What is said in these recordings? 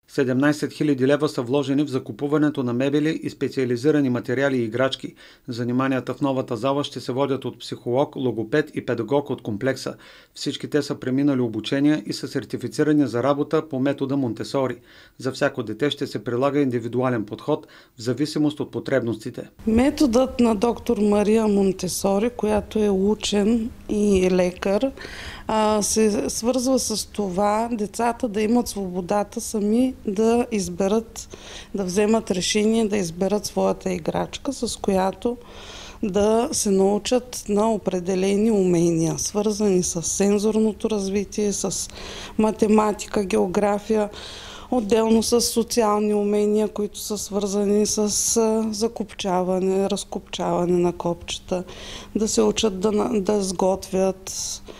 17 000 лева са вложени в закупуването на мебели и специализирани материали и играчки. Заниманията в новата зала ще се водят от психолог, логопед и педагог от комплекса. Всички те са преминали обучения и са сертифицирани за работа по метода Монтесори. За всяко дете ще се прилага индивидуален подход в зависимост от потребностите. Методът на доктор Мария Монтесори, която е учен и лекар, се свързва с това децата да имат свободата сами да изберат, да вземат решение, да изберат своята играчка, с която да се научат на определени умения, свързани с сензорното развитие, с математика, география, отделно с социални умения, които са свързани с закопчаване, разкопчаване на копчета, да се учат да сготвят,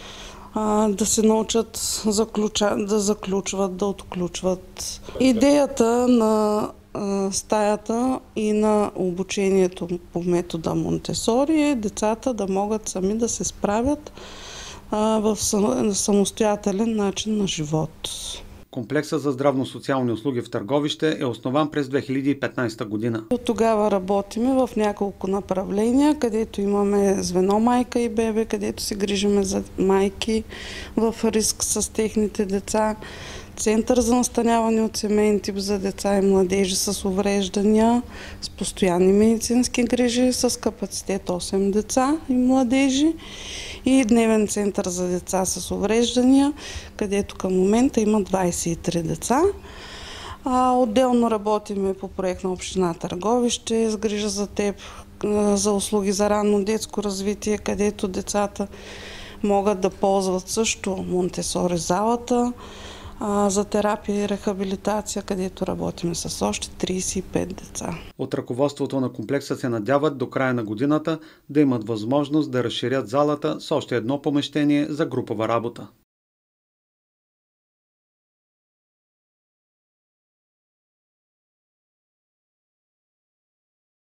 да се научат да заключват, да отключват. Идеята на стаята и на обучението по метода Монтесори е децата да могат сами да се справят в самостоятелен начин на живот. Комплексът за здравно-социални услуги в Търговище е основан през 2015 година. От тогава работиме в няколко направления, където имаме звено майка и бебе, където се грижиме за майки в риск с техните деца, център за настаняване от семейен тип за деца и младежи с увреждания, с постоянни медицински грижи, с капацитет 8 деца и младежи и дневен център за деца с увреждания, където към момента има 23 деца. Отделно работиме по проект на община Търговище с грижа за теб, за услуги за ранно детско развитие, където децата могат да ползват също Монтесори залата, за терапия и рехабилитация, където работим с още 35 деца. От ръководството на комплекса се надяват до края на годината да имат възможност да разширят залата с още едно помещение за групова работа.